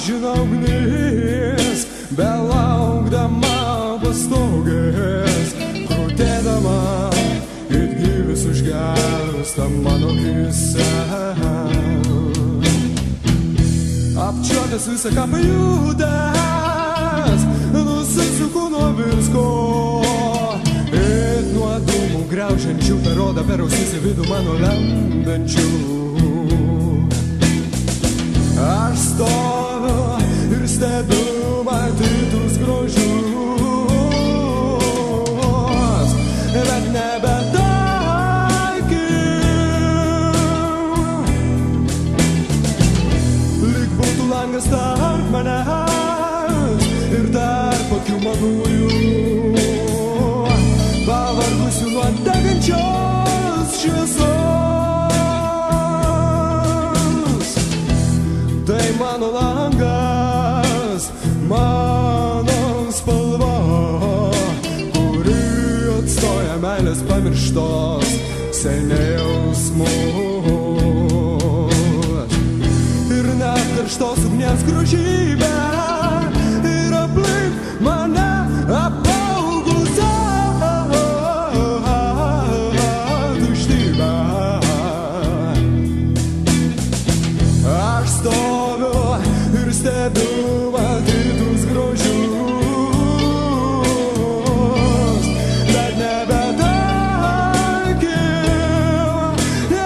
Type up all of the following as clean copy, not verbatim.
mažina ugnis, belaukdama pastogės, krutėdama it gyvis užgelsta mano akise. Apčiuopęs visą ką pajutęs, nusisuku nuo visko, it nuo dūmų graužiančių per odą, per ausis į vidų mano lendančių. Aš stoviu ir stebiu matytus grožius, bet nebetaikiu. Lyg būtų langas tarp manęs ir tarp akių manųjų, pavargusiu nuo degančios šviesos. Tai mano langas, mano spalva, kuri atstoja meilės pamirštos seniai jausmus. Ir net karštos ugnies grožybė ir aplink mane apaugusią tuštybę. Aš stoviu ir stebiu matytus grožius, bet nebetaikiu.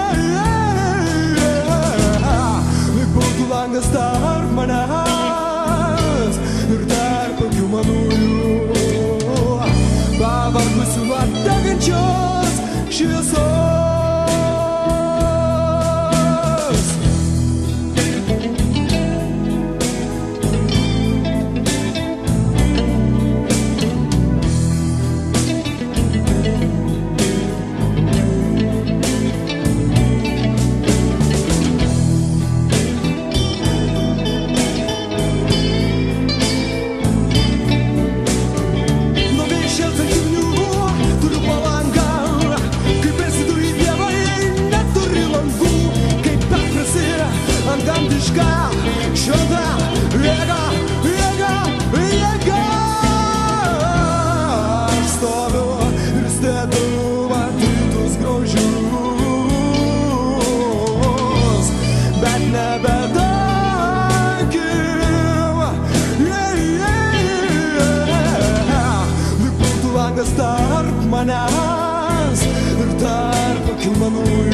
Lyg būtų langas tarp manęs ir tarp akių manųjų, pavargusiu nuo degančios šviesos. Šventa jėga, jėga, jėga. Aš stoviu ir stebiu matytus grožius, bet nebetaikiu. Lyg būtų langas tarp manęs ir tarp akių manųjų,